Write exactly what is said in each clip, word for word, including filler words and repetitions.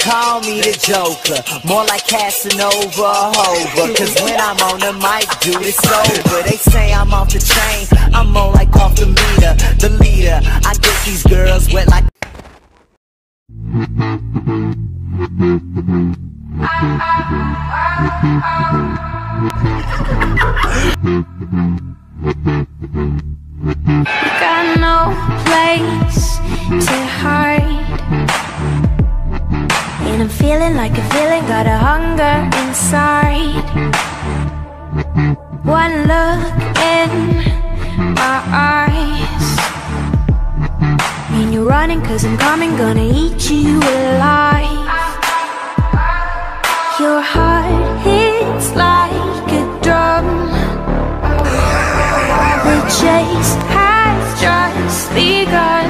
call me the Joker, more like Casanova Hova. Cause when I'm on the mic, dude, it's over. They say I'm off the chain, I'm more like off the meter. The leader, I get these girls wet like got no place to hide, and I'm feeling like a villain, got a hunger inside. One look in my eyes, and you're running cause I'm coming, gonna eat you alive. Your heart hits like a drum, the chase has just begun.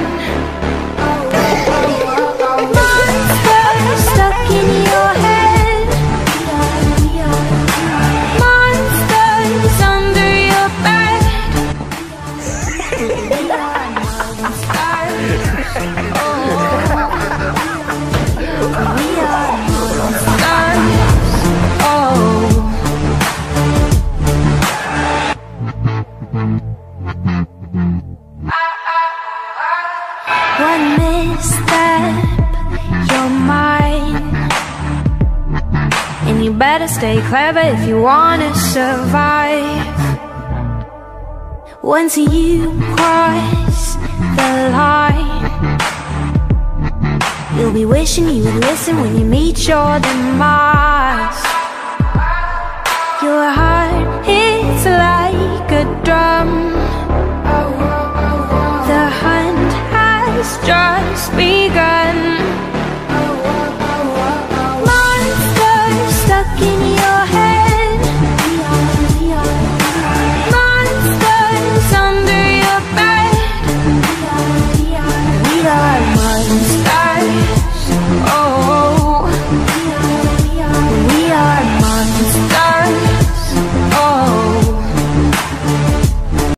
Monsters stuck in your head, monsters under your bed. One misstep, you're mine, and you better stay clever if you wanna survive. Once you cross the line, you'll be wishing you would listen when you meet your demise. Your heart hits like a drum, the hunt has just begun.